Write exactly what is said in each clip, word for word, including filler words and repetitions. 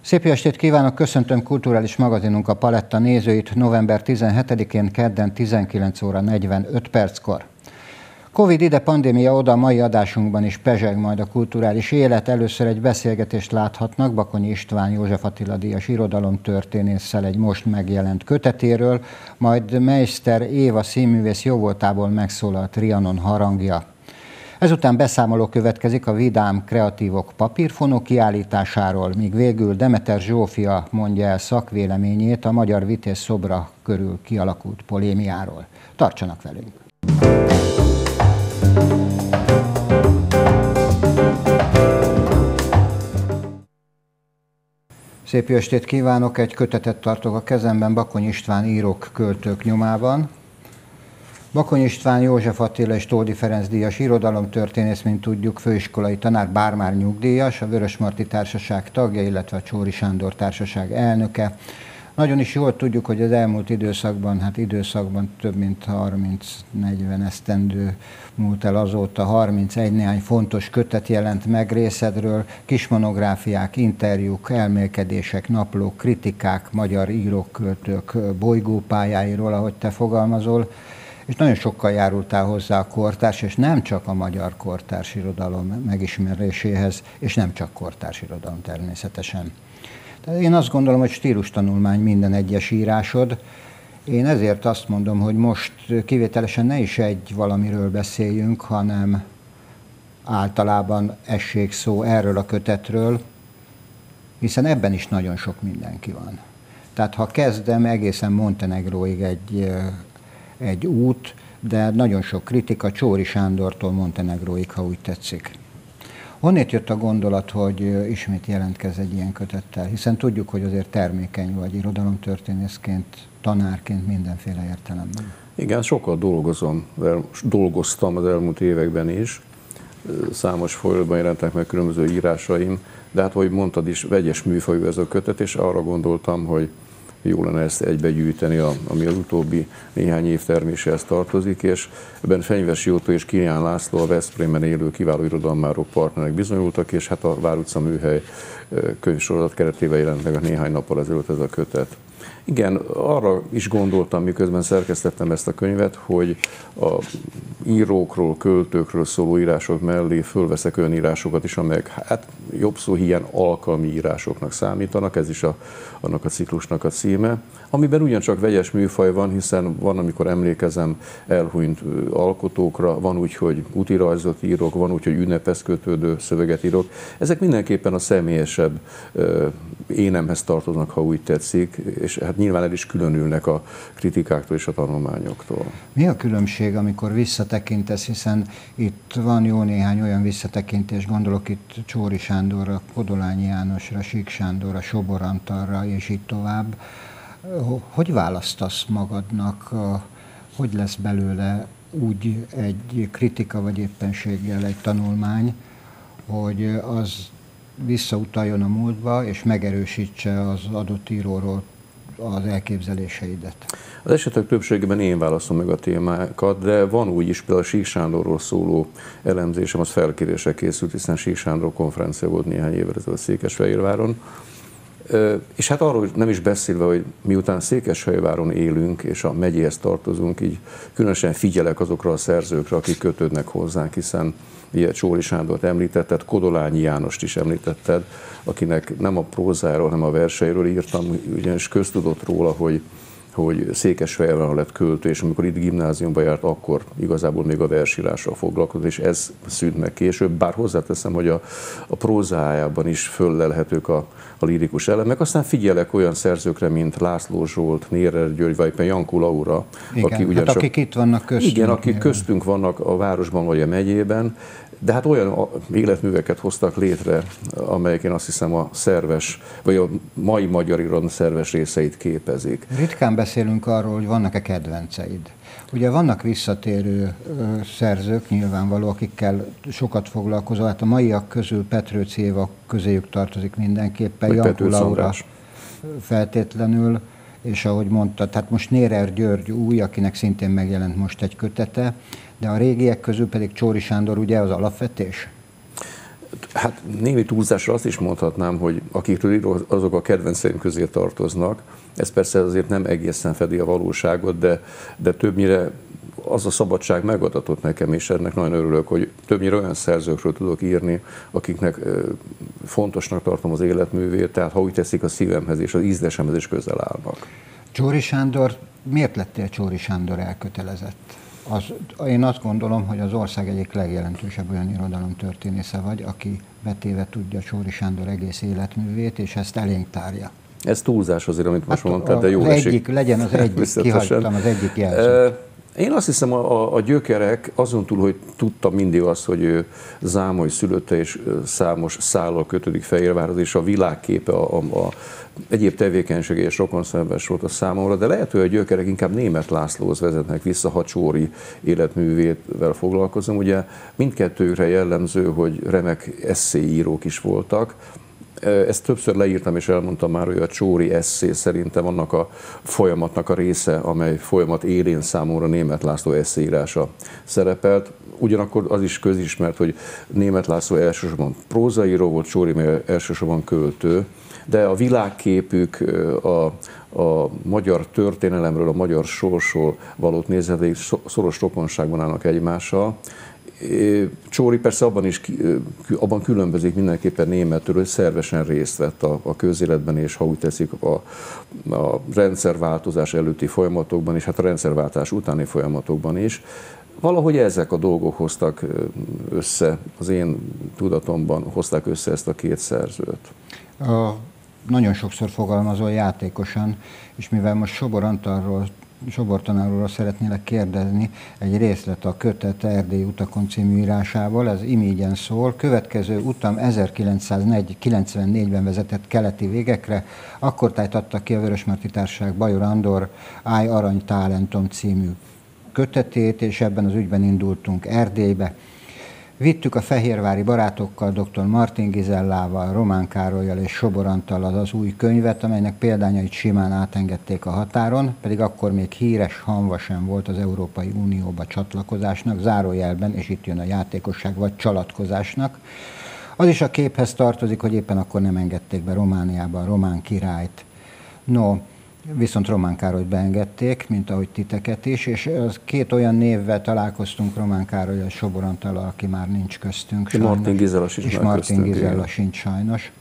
Szép jó estét kívánok, köszöntöm kulturális magazinunk a Paletta nézőit november tizenhetedikén kedden tizenkilenc óra negyvenöt perckor. Covid ide, pandémia oda, mai adásunkban is pezseg majd a kulturális élet. Először egy beszélgetést láthatnak Bakonyi István József Attila díjas irodalomtörténésszel egy most megjelent kötetéről, majd Meister Éva színművész jóvoltából megszólalt Trianon harangja. Ezután beszámoló következik a Vidám Kreatívok papírfonó kiállításáról, míg végül Demeter Zsófia mondja el szakvéleményét a Magyar Vitéz szobra körül kialakult polémiáról. Tartsanak velünk! Szép jó estét kívánok! Egy kötetet tartok a kezemben Bakonyi István írók, költők nyomában. Bakonyi István József Attila és Tódi Ferenc díjas irodalomtörténész, mint tudjuk, főiskolai tanár, bár már nyugdíjas, a Vörösmarty Társaság tagja, illetve a Csóri Sándor Társaság elnöke. Nagyon is jól tudjuk, hogy az elmúlt időszakban, hát időszakban több mint harminc-negyven esztendő múlt el azóta, harmincegy néhány fontos kötet jelent meg részedről, kismonográfiák, interjúk, elmélkedések, naplók, kritikák, magyar írók, költők bolygópályáiról, ahogy te fogalmazol, és nagyon sokkal járultál hozzá a kortárs, és nem csak a magyar kortárs irodalom megismeréséhez, és nem csak kortárs irodalom természetesen. Tehát én azt gondolom, hogy stílustanulmány minden egyes írásod. Én ezért azt mondom, hogy most kivételesen ne is egy valamiről beszéljünk, hanem általában essék szó erről a kötetről, hiszen ebben is nagyon sok mindenki van. Tehát ha kezdem, egészen Montenegróig egy, egy út, de nagyon sok kritika, Csóri Sándortól Montenegróig, ha úgy tetszik. Honnét jött a gondolat, hogy ismét jelentkezz egy ilyen kötettel? Hiszen tudjuk, hogy azért termékeny vagy irodalomtörténészként, tanárként mindenféle értelemben. Igen, sokat dolgozom, dolgoztam az elmúlt években is. Számos folyóban jelentek meg különböző írásaim, de hát, ahogy mondtad is, vegyes műfajú ez a kötet, és arra gondoltam, hogy jó lenne ezt egybegyűjteni, ami az utóbbi néhány év terméséhez tartozik, és ebben Fenyves Jótó és Kilián László, a Veszprémben élő kiváló irodalmárok partnerek bizonyultak, és hát a Vár utca műhely könyvsorozat keretében jelent meg a néhány nappal ezelőtt ez a kötet. Igen, arra is gondoltam, miközben szerkesztettem ezt a könyvet, hogy a írókról, költőkről szóló írások mellé fölveszek olyan írásokat is, amelyek hát jobb szó hiány alkalmi írásoknak számítanak, ez is a, annak a ciklusnak a címe, amiben ugyancsak vegyes műfaj van, hiszen van, amikor emlékezem elhunyt alkotókra, van úgy, hogy útirajzot írok, van úgy, hogy ünnephez kötődő szöveget írok. Ezek mindenképpen a személyesebb énemhez tartoznak, ha úgy tetszik, és hát nyilván el is különülnek a kritikáktól és a tanulmányoktól. Mi a különbség, amikor visszatekintesz, hiszen itt van jó néhány olyan visszatekintés, gondolok itt Csóri Sándorra, Kodolányi Jánosra, Sík Sándorra, Sobor Antalra, és így tovább. Hogy választasz magadnak, hogy lesz belőle úgy egy kritika, vagy éppenséggel egy tanulmány, hogy az visszautaljon a múltba, és megerősítse az adott íróról az elképzeléseidet? Az esetek többségében én válaszom meg a témákat, de van úgy is, például a Sík Sándorról szóló elemzésem, az felkérésre készült, hiszen Sík Sándor konferencia volt néhány évvel ezelőtt Székesfehérváron. És hát arról nem is beszélve, hogy miután Székesfehérváron élünk, és a megyéhez tartozunk, így különösen figyelek azokra a szerzőkre, akik kötődnek hozzánk, hiszen ugye Csóri Sándort említetted, Kodolányi Jánost is említetted, akinek nem a prózáról, hanem a verseiről írtam, ugyanis köztudott róla, hogy hogy Székesfehérváron lett költő, és amikor itt gimnáziumba járt, akkor igazából még a versírással foglalkozott, és ez szűnt meg később, bár hozzáteszem, hogy a, a prózájában is föllelhetők a, a lírikus elemek. Aztán figyelek olyan szerzőkre, mint László Zsolt, Nérer György, vagy Jankó Laura, igen, aki ugyancsak, hát akik itt vannak köztünk. Igen, akik köztünk vannak a városban vagy a megyében, de hát olyan életműveket hoztak létre, amelyek én azt hiszem a szerves, vagy a mai magyar irodalom szerves részeit képezik. Ritkán beszélünk arról, hogy vannak-e kedvenceid. Ugye vannak visszatérő ö, szerzők, nyilvánvaló, akikkel sokat foglalkozol. Hát a maiak közül Petrőci Éva közéjük tartozik mindenképpen, Jankó Laura feltétlenül, és ahogy mondtad, tehát most Nérer György új, akinek szintén megjelent most egy kötete, de a régiek közül pedig Csóri Sándor ugye az alapvetés? Hát némi túlzásra azt is mondhatnám, hogy akikről írok, azok a kedvenceim közé tartoznak. Ez persze azért nem egészen fedi a valóságot, de, de többnyire az a szabadság megadatott nekem, és ennek nagyon örülök, hogy többnyire olyan szerzőkről tudok írni, akiknek fontosnak tartom az életművét, tehát ha úgy teszik, a szívemhez és az ízlesemhez is közel állnak. Csóri Sándor, miért lettél Csóri Sándor elkötelezett? Az, én azt gondolom, hogy az ország egyik legjelentősebb olyan irodalomtörténésze vagy, aki betéve tudja Csóri Sándor egész életművét, és ezt elénk tárja. Ez túlzás azért, amit most hát mondtad, de jó az esik. egyik, legyen az egyik, kihagytam az egyik jelzőt. Én azt hiszem, a, a gyökerek, azon túl, hogy tudtam mindig azt, hogy ő Zámoly szülötte, és számos szállal kötődik Fehérvárhoz, és a világképe, a, a, a egyéb tevékenysége és rokonszenves volt a számomra, de lehet, hogy a gyökerek inkább Németh Lászlóhoz vezetnek vissza, ha Csóri életművével foglalkozom. Ugye mindkettőkre jellemző, hogy remek esszéírók is voltak. Ezt többször leírtam és elmondtam már, hogy a Csóri esszé szerintem annak a folyamatnak a része, amely folyamat élén számomra Németh László esszéírása szerepelt. Ugyanakkor az is közismert, hogy Németh László elsősorban prózaíró volt, Csóri meg elsősorban költő, de a világképük, a, a magyar történelemről, a magyar sorsról valót nézeteik szoros rokonságban állnak egymással. Csóri persze abban is abban különbözik mindenképpen Németről, hogy szervesen részt vett a, a közéletben, és ha úgy teszik, a, a rendszerváltozás előtti folyamatokban, és hát a rendszerváltás utáni folyamatokban is. Valahogy ezek a dolgok hoztak össze, az én tudatomban hozták össze ezt a két szerzőt. A, nagyon sokszor fogalmazol játékosan, és mivel most Sobor Antalról Sobor tanárról szeretnélek kérdezni egy részlet a Kötet Erdélyi utakon című írásával, ez imígyen szól. Következő utam ezerkilencszázkilencvennégyben vezetett keleti végekre, akkor tájtatta ki a Vörösmarty Társaság Bajor Andor Áj Arany Tálentom című kötetét, és ebben az ügyben indultunk Erdélybe. Vittük a fehérvári barátokkal, dr. Martin Gizellával, Román Károllyal és Sobor Antallal az új könyvet, amelynek példányait simán átengedték a határon, pedig akkor még híres hamva sem volt az Európai Unióba csatlakozásnak, zárójelben, és itt jön a játékosság, vagy csalatkozásnak. Az is a képhez tartozik, hogy éppen akkor nem engedték be Romániába a román királyt. No, viszont Román Károlyt beengedték, mint ahogy titeket is, és az két olyan névvel találkoztunk, Román Károly és Sobor Antallal, aki már nincs köztünk sajnos. Martin Gizella sincs és Martin Gizella sincs sajnos.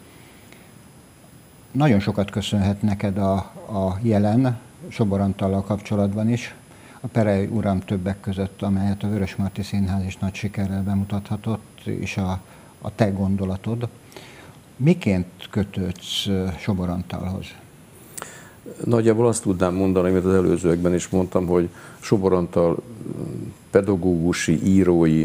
Nagyon sokat köszönhet neked a, a jelen Sobor Antallal kapcsolatban is. A Perely Uram többek között, amelyet a Vörösmarty Színház is nagy sikerrel bemutathatott, és a, a te gondolatod. Miként kötődsz Sobor Antallhoz? Nagyjából azt tudnám mondani, amit az előzőekben is mondtam, hogy Sobor Antal pedagógusi, írói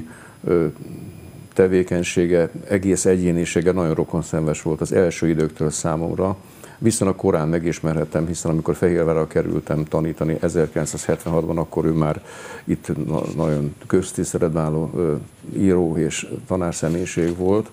tevékenysége, egész egyénisége nagyon rokonszenves volt az első időktől számomra. Viszonylag korán megismerhettem, hiszen amikor Fehérvárra kerültem tanítani ezerkilencszázhetvenhatban, akkor ő már itt nagyon köztiszteletben álló író és tanárszemélyiség volt.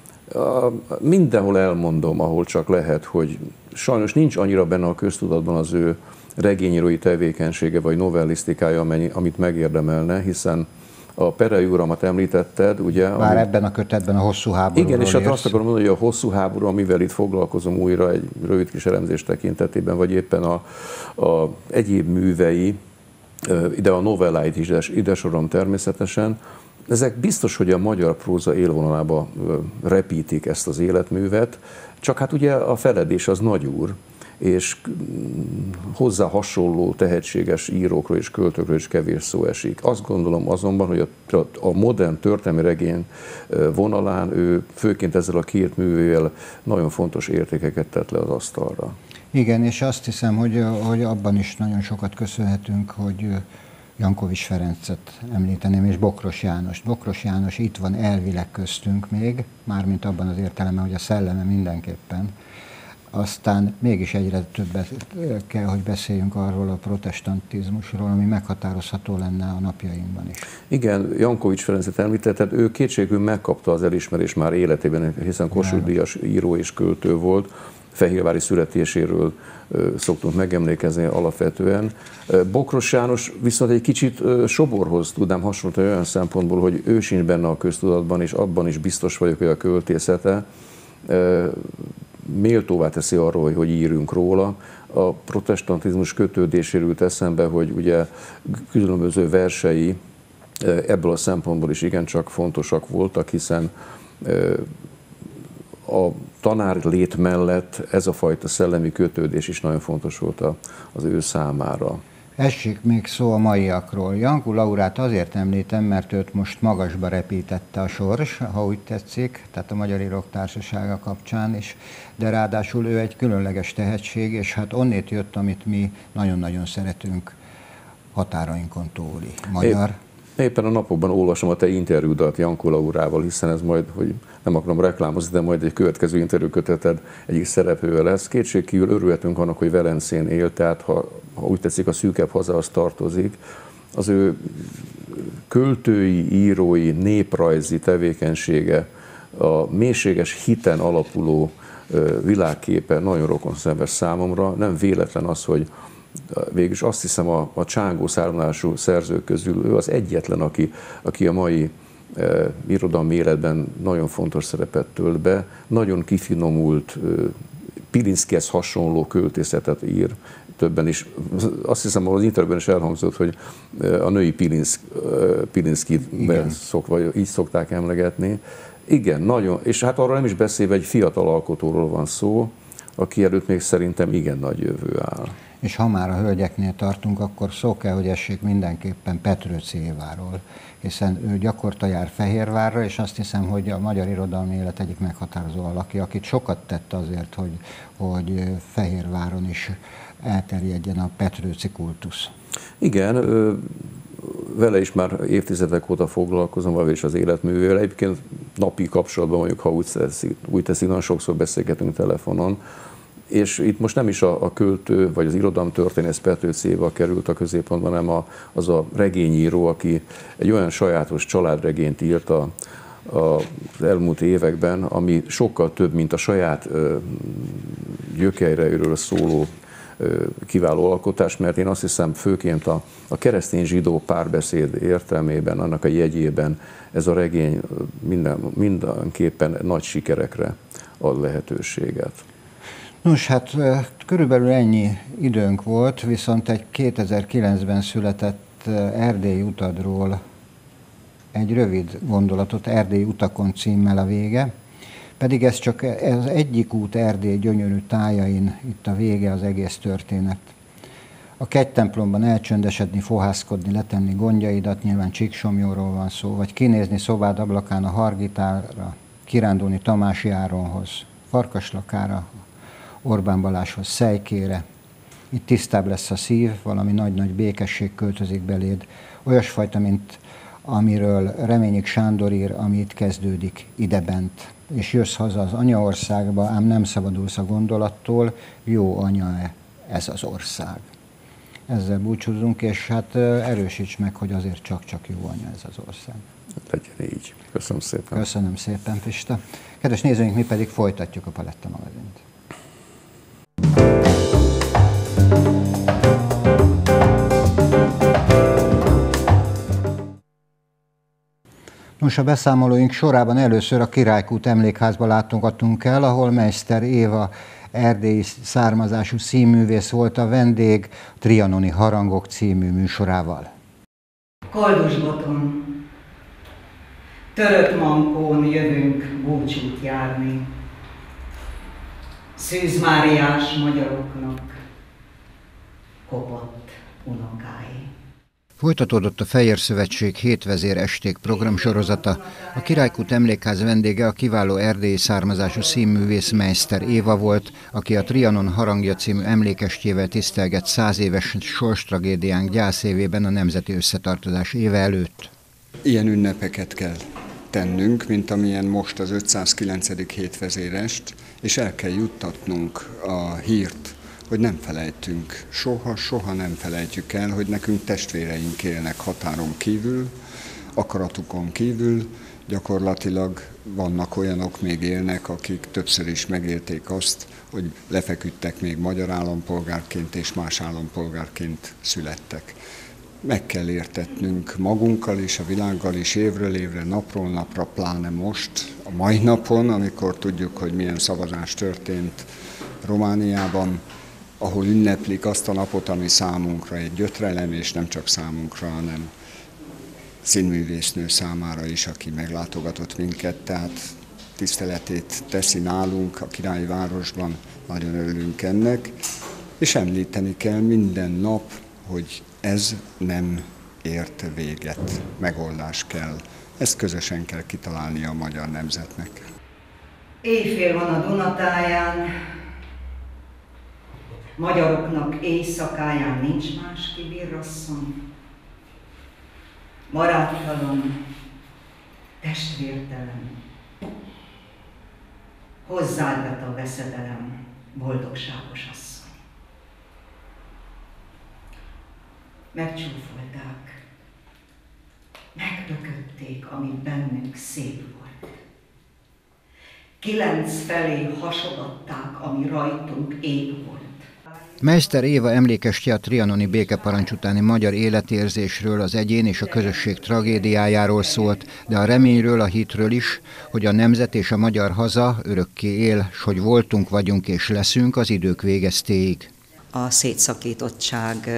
Mindenhol elmondom, ahol csak lehet, hogy sajnos nincs annyira benne a köztudatban az ő regényírói tevékenysége vagy novellisztikája, amit megérdemelne, hiszen a Perely Uramat említetted, ugye? Már ami... ebben a kötetben a hosszú háborúról. Igen, és hát azt akarom mondani, hogy a hosszú háború, amivel itt foglalkozom újra egy rövid kis elemzés tekintetében, vagy éppen a, a egyéb művei, ide a novelláit is ide sorom természetesen, ezek biztos, hogy a magyar próza élvonalába repítik ezt az életművet, csak hát ugye a feledés az nagyúr, és hozzá hasonló tehetséges írókról és költőkről is kevés szó esik. Azt gondolom azonban, hogy a, a modern történelmi regény vonalán ő főként ezzel a két művével nagyon fontos értékeket tett le az asztalra. Igen, és azt hiszem, hogy, hogy abban is nagyon sokat köszönhetünk, hogy Jankovics Ferencet említeném, és Bokros Jánost. Bokros János itt van elvileg köztünk még, mármint abban az értelemben, hogy a szelleme mindenképpen. Aztán mégis egyre többet kell, hogy beszéljünk arról a protestantizmusról, ami meghatározható lenne a napjainkban is. Igen, Jankovics Ferencet említetted, ő kétségül megkapta az elismerést már életében, hiszen Kossuth-díjas író és költő volt. fehérvári születéséről szoktunk megemlékezni alapvetően. Bokros János viszont egy kicsit Soborhoz tudnám hasonlítani olyan szempontból, hogy ő sincs benne a köztudatban, és abban is biztos vagyok, hogy a költészete méltóvá teszi arról, hogy, hogy írjunk róla. A protestantizmus kötődéséről jut eszembe, hogy ugye különböző versei ebből a szempontból is igencsak fontosak voltak, hiszen a tanár lét mellett ez a fajta szellemi kötődés is nagyon fontos volt az ő számára. Essék még szó a maiakról. Janku Laurát azért említem, mert őt most magasba repítette a sors, ha úgy tetszik, tehát a Magyar Írók Társasága kapcsán is, de ráadásul ő egy különleges tehetség, és hát onnét jött, amit mi nagyon-nagyon szeretünk, határainkon túli magyar. Épp, éppen a napokban olvasom a te interjúdat Janku Laurával, hiszen ez majd, hogy nem akarom reklámozni, de majd egy következő interjúköteted egyik szereplője lesz. Kétségkívül örülhetünk annak, hogy Velencén él, tehát ha, ha úgy tetszik, a szűkebb hazához tartozik. Az ő költői, írói, néprajzi tevékenysége, a mélységes hiten alapuló világképe nagyon rokonszenves számomra. Nem véletlen az, hogy végülis azt hiszem a, a csángó származású szerzők közül ő az egyetlen, aki, aki a mai e, irodalmi életben nagyon fontos szerepet tölt be, nagyon kifinomult, e, Pilinszkihez hasonló költészetet ír, többen is. Azt hiszem, az interjúban is elhangzott, hogy a női Pilinszk, Pilinszkit szokva, így szokták emlegetni. Igen, nagyon, és hát arról nem is beszélve, egy fiatal alkotóról van szó, aki előtt még szerintem igen nagy jövő áll. És ha már a hölgyeknél tartunk, akkor szó kell, hogy essék mindenképpen Petrőczy Éváról, hiszen ő gyakorta jár Fehérvárra, és azt hiszem, hogy a magyar irodalmi élet egyik meghatározó alakja, akit sokat tett azért, hogy, hogy Fehérváron is elterjedjen a Petrőczy kultusz. Igen, vele is már évtizedek óta foglalkozom, vagy is az életművével. Egyébként napi kapcsolatban vagyok, ha úgy teszik, úgy teszik, nagyon sokszor beszélgetünk telefonon. És itt most nem is a, a költő, vagy az irodalomtörténész Petrőczy Éva került a középpontban, hanem a, az a regényíró, aki egy olyan sajátos családregényt írt a, a, az elmúlt években, ami sokkal több, mint a saját ö, gyökereiről szóló ö, kiváló alkotás, mert én azt hiszem főként a, a keresztény-zsidó párbeszéd értelmében, annak a jegyében ez a regény minden, mindenképpen nagy sikerekre ad lehetőséget. Nos, hát körülbelül ennyi időnk volt, viszont egy kétezer-kilencben született Erdélyi utadról egy rövid gondolatot, Erdélyi utakon címmel a vége, pedig ez csak az egyik út Erdély gyönyörű tájain, itt a vége az egész történet. A kegytemplomban elcsöndesedni, fohászkodni, letenni gondjaidat, nyilván Csíksomjóról van szó, vagy kinézni szobád ablakán a Hargitára, kirándulni Tamási Áronhoz, Farkaslakára, Orbán Balázshoz, Szejkére. Itt tisztább lesz a szív, valami nagy-nagy békesség költözik beléd, olyasfajta, mint amiről Reményik Sándor ír, ami itt kezdődik, idebent. És jössz haza az anyaországba, ám nem szabadulsz a gondolattól, jó anya-e ez az ország. Ezzel búcsúzunk, és hát erősíts meg, hogy azért csak-csak jó anya ez az ország. Legyen így. Köszönöm szépen. Köszönöm szépen, Pista. Kedves nézőink, mi pedig folytatjuk a Paletta magazint. Nos, a beszámolóink sorában először a Királykút emlékházba látogatunk el, ahol Meister Éva erdélyi származású színművész volt a vendég Trianoni Harangok című műsorával. Koldusboton, törött mankón jövünk búcsút járni, Szűz Máriás magyaroknak kopott unokái. Folytatódott a Fejér Szövetség Hétvezér esték programsorozata. A Királykút emlékház vendége a kiváló erdélyi származású színművész Meister Éva volt, aki a Trianon Harangja című emlékestjével tisztelgett száz éves sorstragédiánk gyászévében a Nemzeti Összetartozás éve előtt. Ilyen ünnepeket kell tennünk, mint amilyen most az ötszázkilencedik hétvezérest, és el kell juttatnunk a hírt, hogy nem felejtünk, soha, soha nem felejtjük el, hogy nekünk testvéreink élnek határon kívül, akaratukon kívül gyakorlatilag vannak olyanok még élnek, akik többször is megélték azt, hogy lefeküdtek még magyar állampolgárként és más állampolgárként születtek. Meg kell értetnünk magunkkal is, a világgal is évről évre, napról napra, pláne most, a mai napon, amikor tudjuk, hogy milyen szavazás történt Romániában, ahol ünneplik azt a napot, ami számunkra egy gyötrelem, és nem csak számunkra, hanem színművésznő számára is, aki meglátogatott minket, tehát tiszteletét teszi nálunk a királyi városban, nagyon örülünk ennek, és említeni kell minden nap, hogy ez nem ért véget, megoldás kell. Ezt közösen kell kitalálni a magyar nemzetnek. Éjfél van a Dunatáján, magyaroknak éjszakáján nincs más kibirrasszony. Baráttalan, testvértelen, hozzád vet a veszedelem, boldogságos asszony. Megcsúfolták, megdökötték, ami bennünk szép volt. Kilenc felé hasogatták, ami rajtunk épp volt. Meister Éva emlékestje a trianoni békeparancs utáni magyar életérzésről, az egyén és a közösség tragédiájáról szólt, de a reményről, a hitről is, hogy a nemzet és a magyar haza örökké él, s hogy voltunk, vagyunk és leszünk az idők végeztéig. A szétszakítottság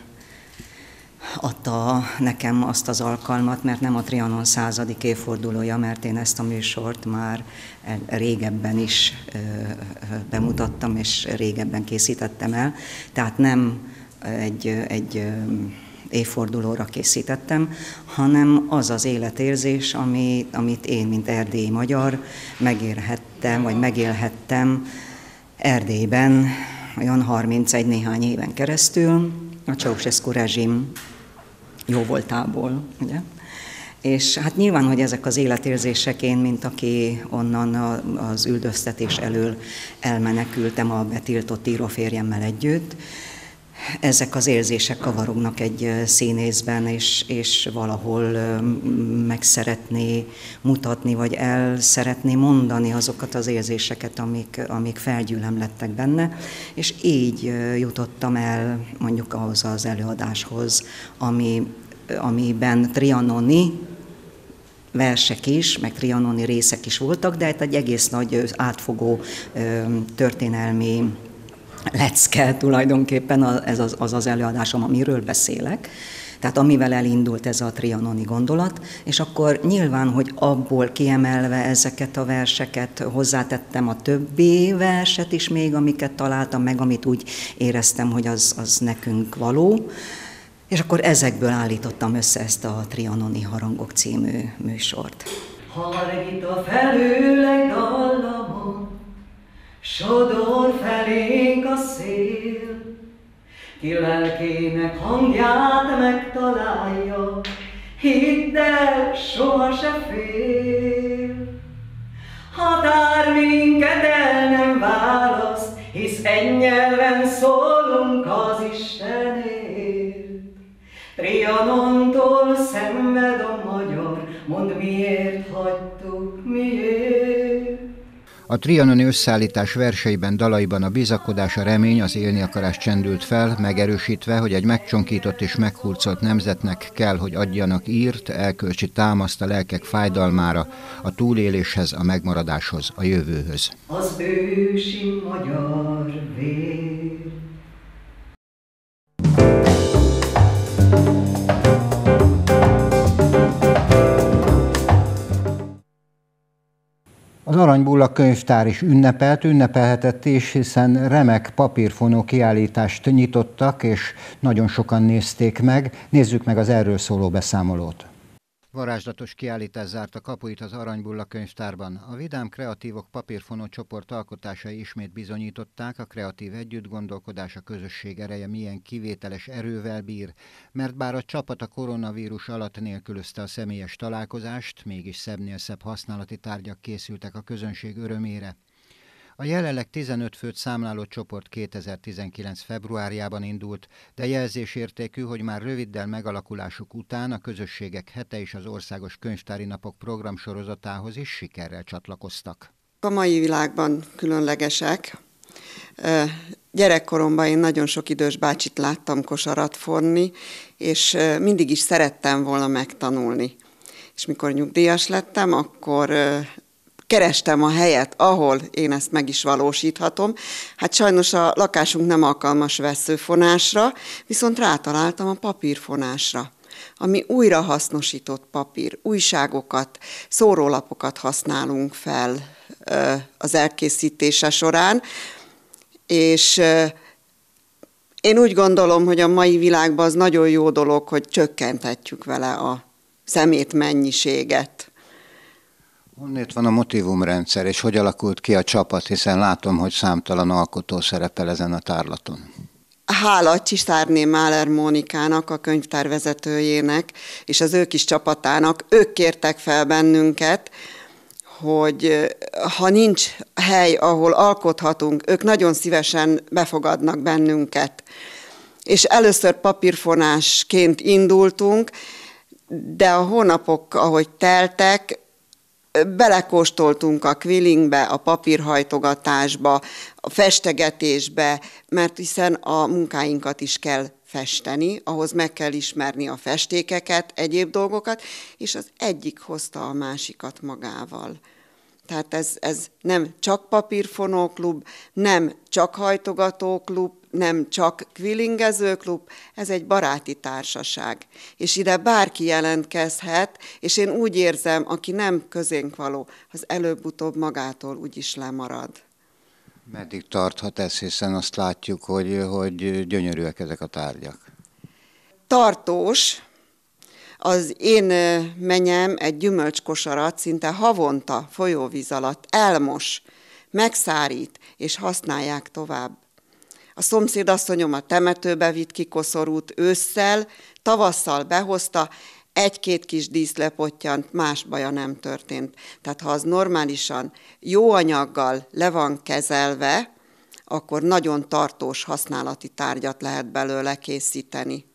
adta nekem azt az alkalmat, mert nem a Trianon századik évfordulója, mert én ezt a műsort már régebben is bemutattam, és régebben készítettem el. Tehát nem egy, egy évfordulóra készítettem, hanem az az életérzés, amit, amit én, mint erdélyi magyar megérhettem, vagy megélhettem Erdélyben olyan harmincegy néhány éven keresztül, a Ceausescu rezsim jó voltából, ugye? És hát nyilván, hogy ezek az életérzések, én, mint aki onnan az üldöztetés elől elmenekültem a betiltott íróférjemmel együtt, ezek az érzések kavarognak egy színészben, és, és valahol meg szeretné mutatni, vagy el szeretné mondani azokat az érzéseket, amik, amik felgyülemlettek benne, és így jutottam el mondjuk ahhoz az előadáshoz, ami, amiben trianoni versek is, meg trianoni részek is voltak, de egy egész nagy átfogó történelmi lecke tulajdonképpen ez az, az az előadásom, amiről beszélek, tehát amivel elindult ez a trianoni gondolat, és akkor nyilván, hogy abból kiemelve ezeket a verseket hozzátettem a többi verset is még, amiket találtam meg, amit úgy éreztem, hogy az, az nekünk való, és akkor ezekből állítottam össze ezt a Trianoni Harangok című műsort. Hargita felőleg dallamon, sodor felénk a szél, ki lelkének hangját megtalálja, hidd el, soha se fél. Határ minket el nem választ, hisz egy nyelven szólunk az Istenért. Trianontól szenved a magyar, mondd miért hagytuk, miért? A trianoni összeállítás verseiben, dalaiban a bizakodás, a remény, az élni akarás csendült fel, megerősítve, hogy egy megcsonkított és meghurcolt nemzetnek kell, hogy adjanak írt, elkölcsi támaszt a lelkek fájdalmára, a túléléshez, a megmaradáshoz, a jövőhöz. Az ősi magyar vér. Az Aranybulla könyvtár is ünnepelt, ünnepelhetett is, hiszen remek papírfonó kiállítást nyitottak, és nagyon sokan nézték meg. Nézzük meg az erről szóló beszámolót. Varázslatos kiállítás zárta kapuit az Aranybulla könyvtárban. A Vidám Kreatívok papírfonó csoport alkotásai ismét bizonyították, a kreatív együttgondolkodás, a közösség ereje milyen kivételes erővel bír, mert bár a csapat a koronavírus alatt nélkülözte a személyes találkozást, mégis szebbnél szebb használati tárgyak készültek a közönség örömére. A jelenleg tizenöt főt számláló csoport kétezer-tizenkilenc februárjában indult, de jelzésértékű, hogy már röviddel megalakulásuk után a Közösségek Hete és az Országos Könyvtári Napok programsorozatához is sikerrel csatlakoztak. A mai világban különlegesek. Gyerekkoromban én nagyon sok idős bácsit láttam kosarat fonni, és mindig is szerettem volna megtanulni. És mikor nyugdíjas lettem, akkor kerestem a helyet, ahol én ezt meg is valósíthatom. Hát sajnos a lakásunk nem alkalmas vesszőfonásra, viszont rátaláltam a papírfonásra, ami újrahasznosított papír, újságokat, szórólapokat használunk fel az elkészítése során, és én úgy gondolom, hogy a mai világban az nagyon jó dolog, hogy csökkenthetjük vele a szemét mennyiséget. Honnét van a motivumrendszer, és hogy alakult ki a csapat, hiszen látom, hogy számtalan alkotó szerepel ezen a tárlaton. Hála Csiszárné Máler Mónikának, a könyvtár vezetőjének, és az ő kis csapatának, ők kértek fel bennünket, hogy ha nincs hely, ahol alkothatunk, ők nagyon szívesen befogadnak bennünket. És először papírfonásként indultunk, de a hónapok, ahogy teltek, belekóstoltunk a quillingbe, a papírhajtogatásba, a festegetésbe, mert hiszen a munkáinkat is kell festeni, ahhoz meg kell ismerni a festékeket, egyéb dolgokat, és az egyik hozta a másikat magával. Tehát ez, ez nem csak papírfonóklub, nem csak hajtogatóklub, nem csak quillingezőklub, ez egy baráti társaság. És ide bárki jelentkezhet, és én úgy érzem, aki nem közénk való, az előbb-utóbb magától úgyis lemarad. Meddig tarthat ez, hiszen azt látjuk, hogy, hogy gyönyörűek ezek a tárgyak? Tartós. Az én menyem egy gyümölcskosarat szinte havonta folyóvíz alatt elmos, megszárít, és használják tovább. A szomszédasszonyom a temetőbe vitt kikoszorút ősszel, tavasszal behozta, egy-két kis dísz lepottyant, más baja nem történt. Tehát ha az normálisan jó anyaggal le van kezelve, akkor nagyon tartós használati tárgyat lehet belőle készíteni.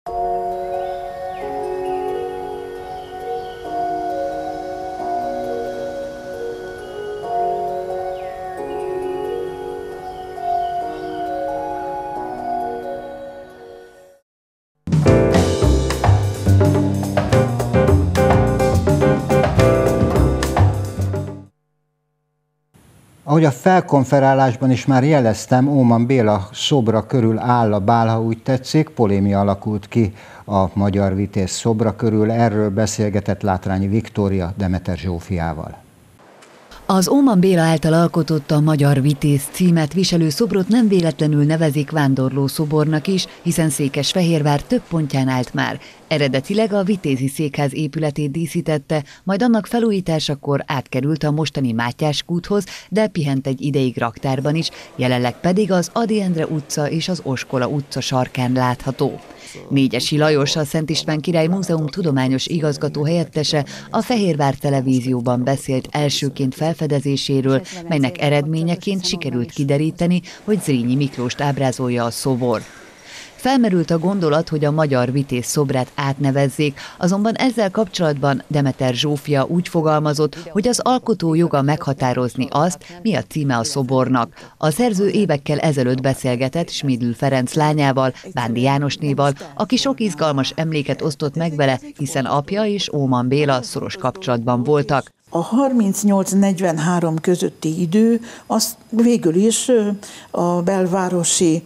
Ahogy a felkonferálásban is már jeleztem, Óman Béla szobra körül áll a bál, ha úgy tetszik, polémia alakult ki a Magyar Vitéz szobra körül, erről beszélgetett Látrányi Viktória Demeter Zsófiával. Az Óman Béla által alkotott a Magyar Vitéz címet viselő szobrot nem véletlenül nevezik vándorló szobornak is, hiszen Székesfehérvár több pontján állt már. Eredetileg a Vitézi Székház épületét díszítette, majd annak felújításakor átkerült a mostani Mátyás kúthoz, de pihent egy ideig raktárban is, jelenleg pedig az Ady Endre utca és az Oskola utca sarkán látható. Négyesi Lajos, a Szent István Király Múzeum tudományos igazgató helyettese a Fehérvár Televízióban beszélt elsőként felfedezéséről, melynek eredményeként sikerült kideríteni, hogy Zrínyi Miklóst ábrázolja a szobor. Felmerült a gondolat, hogy a Magyar Vitéz szobrát átnevezzék, azonban ezzel kapcsolatban Demeter Zsófia úgy fogalmazott, hogy az alkotó joga meghatározni azt, mi a címe a szobornak. A szerző évekkel ezelőtt beszélgetett Schmidl Ferenc lányával, Bándi Jánosnéval, aki sok izgalmas emléket osztott meg vele, hiszen apja és Óman Béla szoros kapcsolatban voltak. A harmincnyolc negyvenhárom közötti idő, az végül is a belvárosi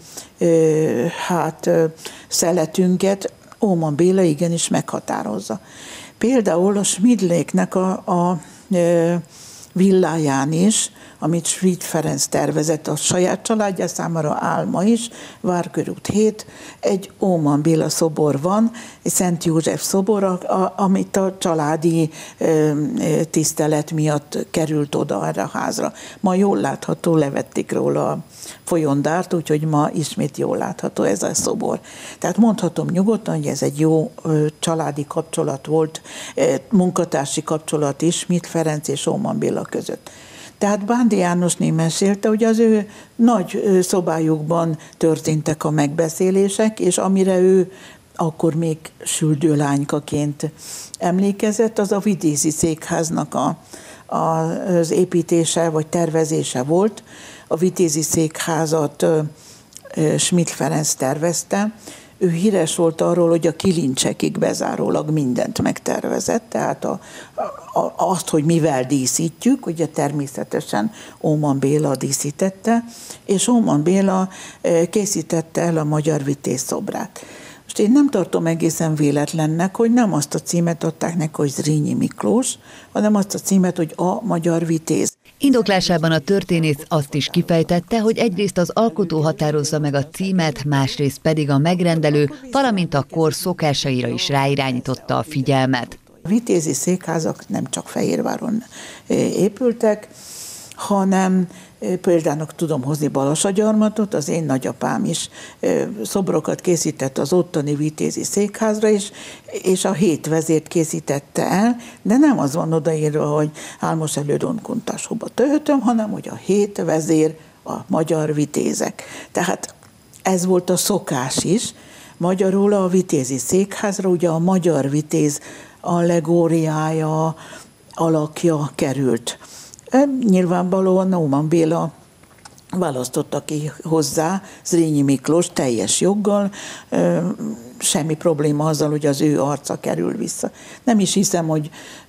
hát, szeletünket Óman Béla igenis meghatározza. Például a Schmidléknek a, a villáján is, amit Schmid Ferenc tervezett a saját családja számára álma is, Várkörút hét, egy Óman Béla szobor van, egy Szent József szobor, a, amit a családi ö, tisztelet miatt került oda erre a házra. Ma jól látható, levették róla a folyondárt, úgyhogy ma ismét jól látható ez a szobor. Tehát mondhatom nyugodtan, hogy ez egy jó ö, családi kapcsolat volt, ö, munkatársi kapcsolat is Schmid Ferenc és Óman Béla között. Tehát Bándi Jánosné mesélte, hogy az ő nagy szobájukban történtek a megbeszélések, és amire ő akkor még süldő lánykaként emlékezett, az a Vitézi Székháznak a, a, az építése vagy tervezése volt. A Vitézi Székházat Schmidt Ferenc tervezte. Ő híres volt arról, hogy a kilincsekig bezárólag mindent megtervezett, tehát a, a, azt, hogy mivel díszítjük, ugye természetesen Óman Béla díszítette, és Óman Béla készítette el a Magyar Vitéz szobrát. Most én nem tartom egészen véletlennek, hogy nem azt a címet adták neki, hogy Zrínyi Miklós, hanem azt a címet, hogy a Magyar Vitéz. Indoklásában a történész azt is kifejtette, hogy egyrészt az alkotó határozza meg a címet, másrészt pedig a megrendelő, valamint a kor szokásaira is ráirányította a figyelmet. A vitézi székházak nem csak Fehérváron épültek, hanem példának tudom hozni Balassagyarmatot, az én nagyapám is szobrokat készített az ottani vitézi székházra is, és a hét vezért készítette el, de nem az van odaírva, hogy Álmos elődon kuntasóba töhötöm, hanem hogy a hét vezér a magyar vitézek. Tehát ez volt a szokás is. Magyarul a vitézi székházra ugye a magyar vitéz allegóriája, alakja került. Nyilvánvalóan Óman Béla választotta ki hozzá Zrínyi Miklós teljes joggal, semmi probléma azzal, hogy az ő arca kerül vissza. Nem is hiszem, hogy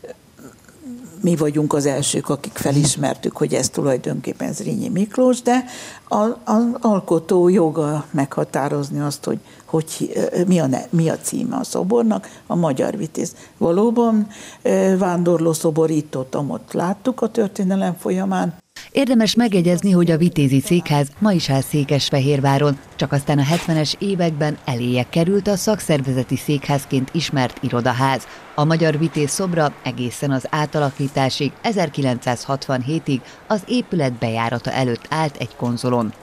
mi vagyunk az elsők, akik felismertük, hogy ez tulajdonképpen Zrínyi Miklós, de az alkotó joga meghatározni azt, hogy, hogy mi, a ne, mi a címe a szobornak, a Magyar Vitéz. Valóban vándorló szobor itt-ott, amott láttuk a történelem folyamán. Érdemes megjegyezni, hogy a Vitézi Székház ma is áll Székesfehérváron, csak aztán a hetvenes években eléje került a szakszervezeti székházként ismert irodaház. A Magyar Vitéz szobra egészen az átalakításig, ezerkilencszázhatvanhétig az épület bejárata előtt állt egy konzolon.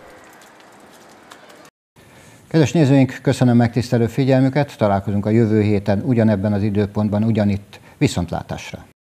Kedves nézőink, köszönöm megtisztelő figyelmüket, találkozunk a jövő héten ugyanebben az időpontban, ugyanitt, viszontlátásra!